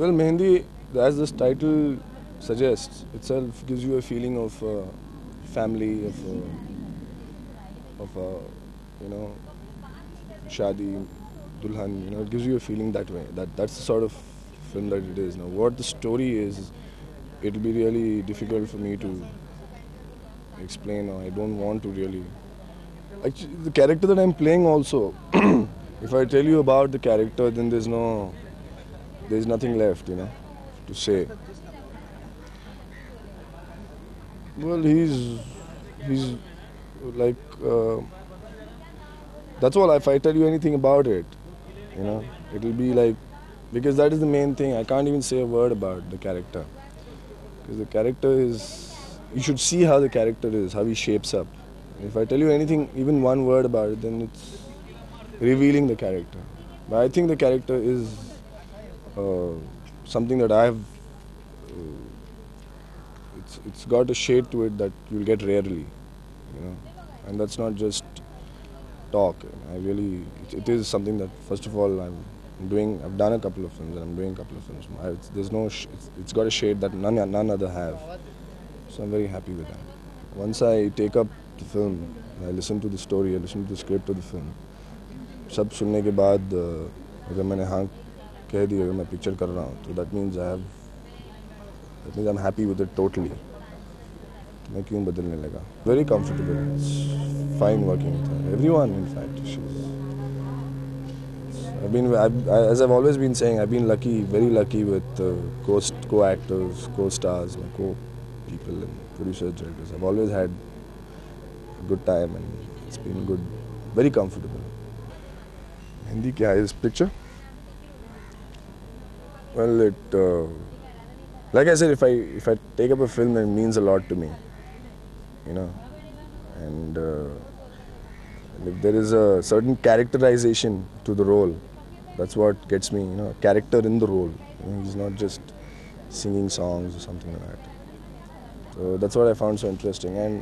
Well, Mehendi, as this title suggests, itself gives you a feeling of family, of you know, shadi, dulhan. You know, it gives you a feeling that way. That's the sort of film that it is. Now, what the story is, it'll be really difficult for me to explain, or I don't want to really. Actually, the character that I'm playing also, if I tell you about the character, then there's nothing left, to say. Well, he's like, that's all. If I tell you anything about it, it'll be like, because that is the main thing. I can't even say a word about the character. Because the character is, you should see how the character is, how he shapes up. If I tell you anything, even one word about it, then it's revealing the character. But I think the character is something that I have, it's got a shade to it that you'll get rarely, and that's not just talk. It is something that, first of all, I've done a couple of films and I'm doing a couple of films. It's got a shade that none other have. So I'm very happy with that. Once I take up the film, I listen to the story, I listen to the script of the film. सब सुनने के बाद अगर मैंने हाँ कह दी, अगर मैं पिक्चर कर रहा हूँ, तो that means I'm happy with it totally. मैं क्यों बदलने लगा? Very comfortable. It's fine working with her. Everyone, in fact, as I've always been saying, I've been lucky, very lucky with co-actors, co-stars, my co-people and producers, directors. I've always had a good time and it's been good, very comfortable. Hindi kya hai, this picture? Well, like I said, if I take up a film, it means a lot to me, and if there is a certain characterization to the role, that's what gets me, a character in the role. He's not just singing songs or something like that. So that's what I found so interesting, and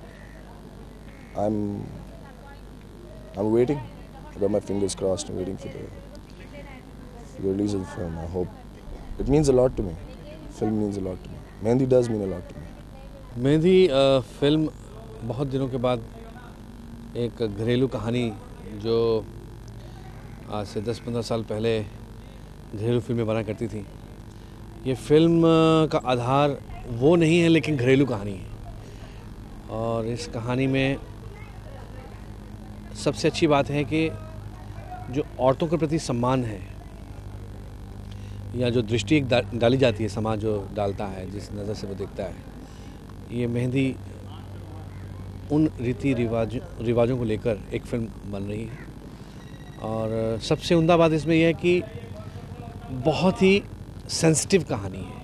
I'm waiting. I got my fingers crossed. I'm waiting for the release of the film. I hope. It means a lot to me. Film means a lot to me. Mehendi does mean a lot to me. Mehndi film बहुत दिनों के बाद एक घरेलू कहानी जो आज से 10-15 साल पहले घरेलू फिल्में बना करती थी, ये फिल्म का आधार वो नहीं है लेकिन घरेलू कहानी है। और इस कहानी में सबसे अच्छी बात है कि जो औरतों के प्रति सम्मान है या जो दृष्टि एक डाली जाती है, समाज जो डालता है, जिस नज़र से वो देखता है, ये मेहंदी उन रीति रिवाजों को लेकर एक फिल्म बन रही है। और सबसे उम्दा बात इसमें यह है कि बहुत ही सेंसिटिव कहानी है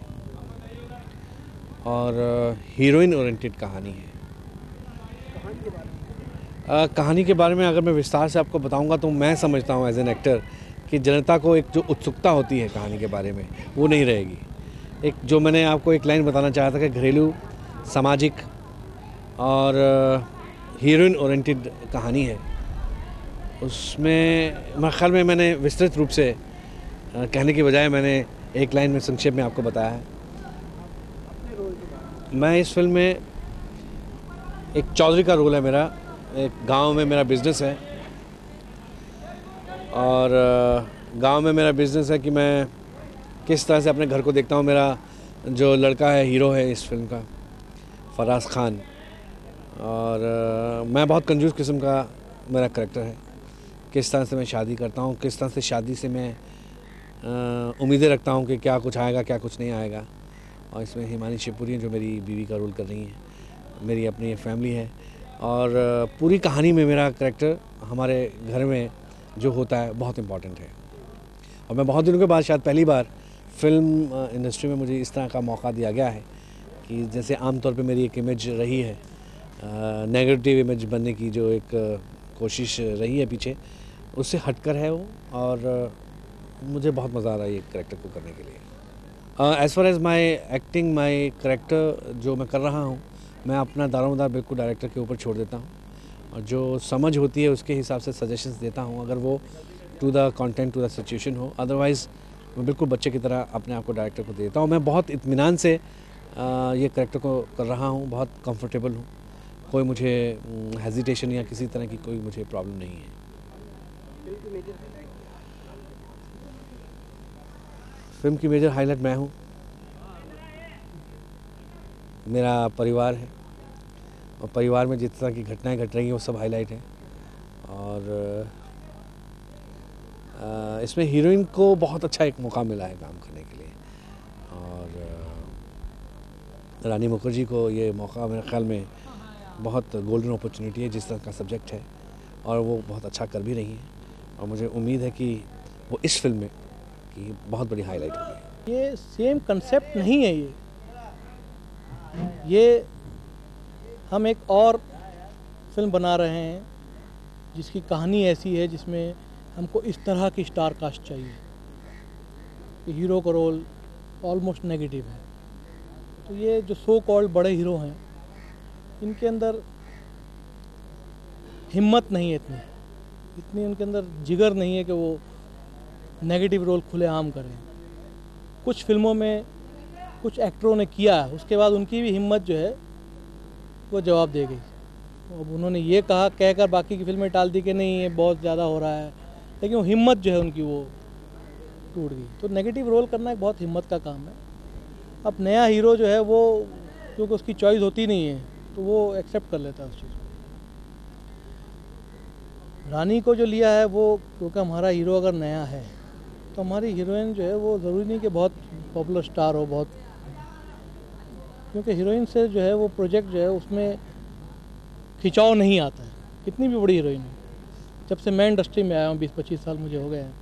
और हीरोइन ओरिएंटेड कहानी है। कहानी के बारे में अगर मैं विस्तार से आपको बताऊंगा तो मैं समझता हूं एज एन एक्टर कि जनता को एक जो उत्सुकता होती है कहानी के बारे में वो नहीं रहेगी। एक जो मैंने आपको एक लाइन बताना चाहा था कि घरेलू, सामाजिक और हीरोइन ओरिएंटेड कहानी है, उसमें मेरे ख्याल में मैंने विस्तृत रूप से कहने के बजाय मैंने एक लाइन में संक्षेप में आपको बताया है। मैं इस फिल्म में एक चौधरी का रोल है मेरा। एक गांव में मेरा बिज़नेस है और गांव में मेरा बिज़नेस है कि मैं किस तरह से अपने घर को देखता हूं। मेरा जो लड़का है, हीरो है इस फिल्म का, फराज खान, और मैं बहुत कंजूस किस्म का मेरा करैक्टर है। किस तरह से मैं शादी करता हूं, किस तरह से शादी से मैं उम्मीदें रखता हूं कि क्या कुछ आएगा, क्या कुछ नहीं आएगा। और इसमें हिमानी शिवपुरी जो मेरी बीवी का रोल कर रही हैं, मेरी अपनी फैमिली है। और पूरी कहानी में मेरा करैक्टर हमारे घर में जो होता है बहुत इम्पॉर्टेंट है। और मैं बहुत दिनों के बाद, शायद पहली बार फिल्म इंडस्ट्री में मुझे इस तरह का मौका दिया गया है कि जैसे आमतौर पे मेरी एक इमेज रही है, नेगेटिव इमेज बनने की जो एक कोशिश रही है पीछे, उससे हटकर है वो। और मुझे बहुत मज़ा आ रहा है ये करैक्टर को करने के लिए। As far as my acting, my character जो मैं कर रहा हूँ, मैं अपना दारोमदार बिल्कुल डायरेक्टर के ऊपर छोड़ देता हूँ और जो समझ होती है उसके हिसाब से सजेशंस देता हूँ, अगर वो to the content, to the situation हो। अदरवाइज़ मैं बिल्कुल बच्चे की तरह अपने आप को डायरेक्टर को देता हूँ। मैं बहुत इत्मीनान से ये कैरेक्टर को कर रहा हूँ, बहुत कंफर्टेबल हूँ, कोई मुझे हेजिटेशन या किसी तरह की कोई मुझे प्रॉब्लम नहीं है। फिल्म की मेजर हाईलाइट मैं हूँ, मेरा परिवार है, और परिवार में जिस तरह की घटनाएं घट रही हैं वो सब हाईलाइट है। और इसमें हीरोइन को बहुत अच्छा एक मौका मिला है काम करने के लिए, और रानी मुखर्जी को ये मौका मेरे ख्याल में बहुत गोल्डन अपॉर्चुनिटी है, जिस तरह का सब्जेक्ट है, और वो बहुत अच्छा कर भी रही हैं, और मुझे उम्मीद है कि वो इस फिल्म में की बहुत बड़ी हाईलाइट होगी। ये सेम कंसेप्ट नहीं है, ये हम एक और फिल्म बना रहे हैं जिसकी कहानी ऐसी है जिसमें हमको इस तरह की स्टार कास्ट चाहिए कि हीरो का रोल ऑलमोस्ट नेगेटिव है। तो ये जो सो कॉल्ड बड़े हीरो हैं, इनके अंदर हिम्मत नहीं है इतनी उनके अंदर जिगर नहीं है कि वो नेगेटिव रोल खुलेआम करें। कुछ फिल्मों में कुछ एक्टरों ने किया है, उसके बाद उनकी भी हिम्मत जो है वो जवाब दे गई। अब उन्होंने ये कहा कहकर बाकी की फिल्में टाल दी कि नहीं ये बहुत ज़्यादा हो रहा है, लेकिन वो हिम्मत जो है उनकी वो टूट गई। तो नेगेटिव रोल करना एक बहुत हिम्मत का काम है। अब नया हीरो जो है वो क्योंकि उसकी चॉइस होती नहीं है तो वो एक्सेप्ट कर लेता है उस चीज़ को। रानी को जो लिया है वो क्योंकि हमारा हीरो अगर नया है तो हमारी हीरोइन जो है वो ज़रूरी नहीं कि बहुत पॉपुलर स्टार हो, बहुत, क्योंकि हीरोइन से जो है वो प्रोजेक्ट जो है उसमें खिंचाव नहीं आता है। कितनी भी बड़ी हीरोइन है, जब से मैं इंडस्ट्री में आया हूँ 20-25 साल मुझे हो गए हैं,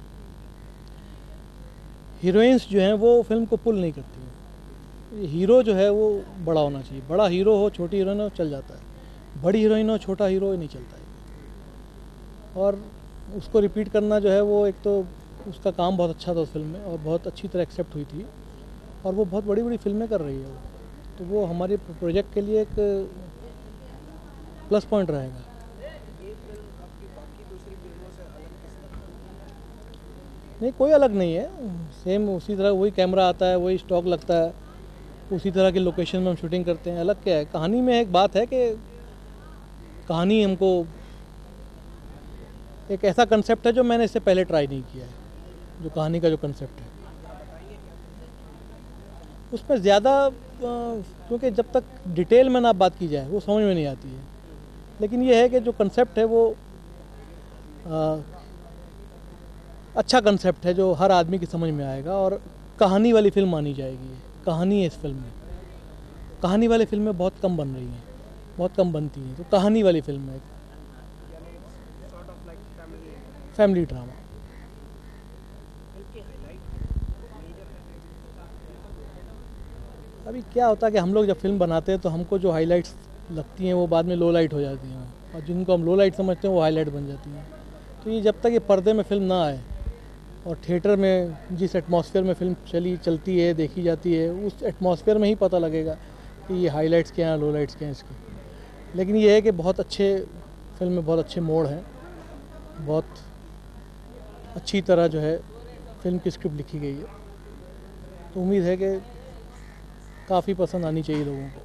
हीरोइंस जो हैं वो फिल्म को पुल नहीं करती हैं। हीरो जो है वो बड़ा होना चाहिए, बड़ा हीरो हो छोटी हीरोइन हो चल जाता है, बड़ी हीरोइन हो छोटा हीरो नहीं चलता है। और उसको रिपीट करना जो है वो एक तो उसका काम बहुत अच्छा था उस फिल्म में और बहुत अच्छी तरह एक्सेप्ट हुई थी, और वो बहुत बड़ी बड़ी फिल्में कर रही है वो, तो वो हमारे प्रोजेक्ट के लिए एक प्लस पॉइंट रहेगा। नहीं, कोई अलग नहीं है, सेम उसी तरह वही कैमरा आता है, वही स्टॉक लगता है, उसी तरह की लोकेशन में हम शूटिंग करते हैं। अलग क्या है, कहानी में एक बात है कि कहानी हमको एक ऐसा कंसेप्ट है जो मैंने इससे पहले ट्राई नहीं किया है, जो कहानी का जो कंसेप्ट है उसमें ज़्यादा क्योंकि जब तक डिटेल में ना बात की जाए वो समझ में नहीं आती है। लेकिन ये है कि जो कंसेप्ट है वो अच्छा कंसेप्ट है जो हर आदमी की समझ में आएगा, और कहानी वाली फिल्म मानी जाएगी। कहानी है इस फिल्म में, कहानी वाली फिल्में बहुत कम बन रही हैं, बहुत कम बनती हैं, तो कहानी वाली फिल्म है, फैमिली ड्रामा। अभी क्या होता है कि हम लोग जब फिल्म बनाते हैं तो हमको जो हाइलाइट्स लगती हैं वो बाद में लो लाइट हो जाती हैं, और जिनको हम लो लाइट समझते हैं वो हाईलाइट बन जाती हैं। तो ये जब तक ये पर्दे में फिल्म ना आए और थिएटर में जिस एटमॉस्फेयर में फिल्म चलती है देखी जाती है, उस एटमॉस्फेयर में ही पता लगेगा कि ये हाइलाइट्स क्या हैं, लो लाइट्स क्या हैं इसके। लेकिन ये है कि बहुत अच्छे फिल्म में बहुत अच्छे मोड़ हैं, बहुत अच्छी तरह जो है फिल्म की स्क्रिप्ट लिखी गई है, तो उम्मीद है कि काफ़ी पसंद आनी चाहिए लोगों को।